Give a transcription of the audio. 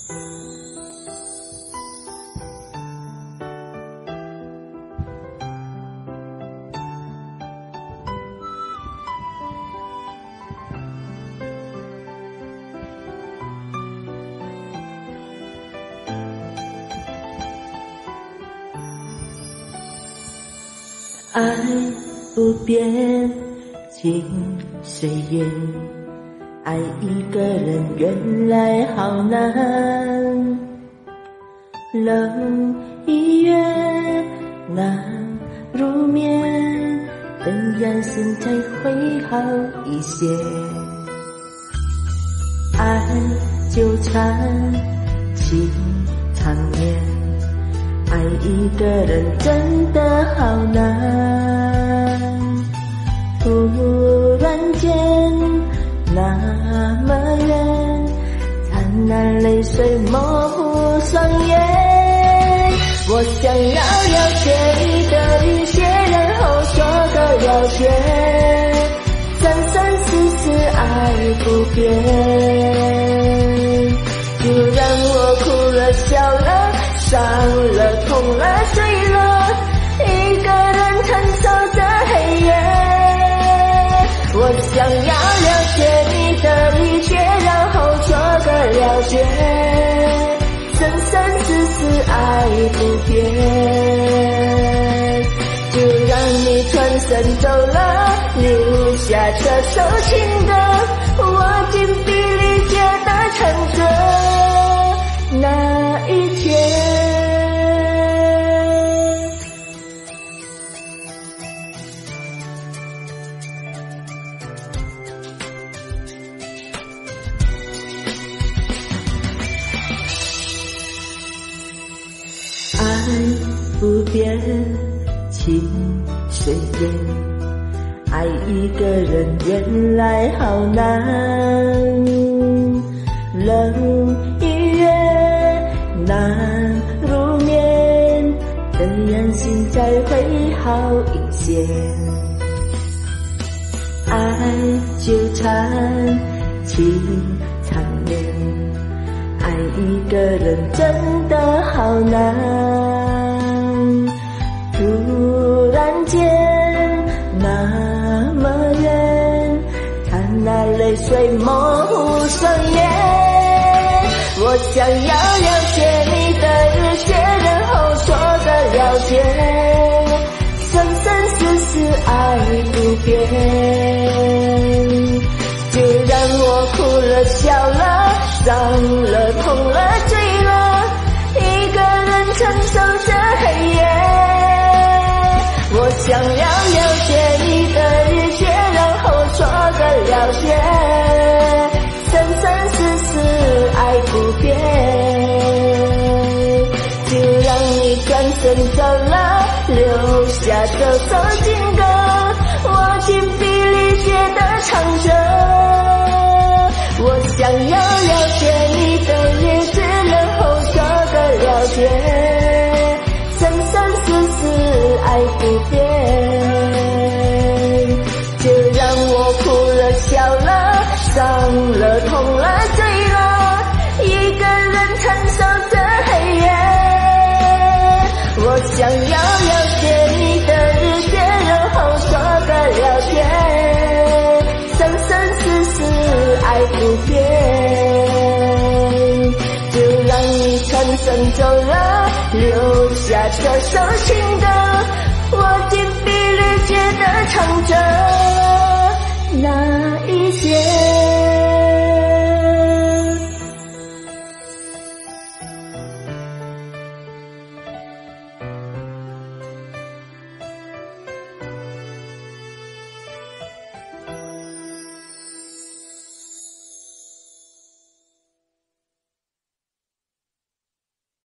爱不变，情随缘，爱一个人原来好难，冷一月难入眠，等阳心才会好一些。爱纠缠，情缠绵，爱一个人真的好难，突然间那么远，灿烂泪水模糊双眼。我想要了解你的一切，然后说个了结，生生世世爱不变，就让我哭了笑了伤了痛了醉了，一个人承受着黑夜。我想要了解你的一切，然后做个了结，生生世世爱不变，就让你转身走了，留下这首情歌，我紧逼理解的唱着那一天。爱不变，情随缘，爱一个人原来好难，冷一月难入眠，这样心才会好一些。爱纠缠，情缠绵，爱一个人真的好难，突然间那么远，看那泪水模糊双眼。我想要了解你的一切，然后说个了结，生生世世爱不变，就让我哭了笑了伤了痛了醉了，一个人承受着黑夜。我想要了解你的一切，然后做个了结，生生世世爱不变，就让你转身走了，留下这首情歌，我紧逼理解的唱着。我想要了解你的日子，然后说个了结，生生世世爱不变，就让我哭了笑了伤了痛了醉了，一个人承受着黑夜。我想要了解你的日子，然后说个了结，生生世世爱不变，就让你转身走了，留下这首情歌，我紧逼理解的唱着那一天。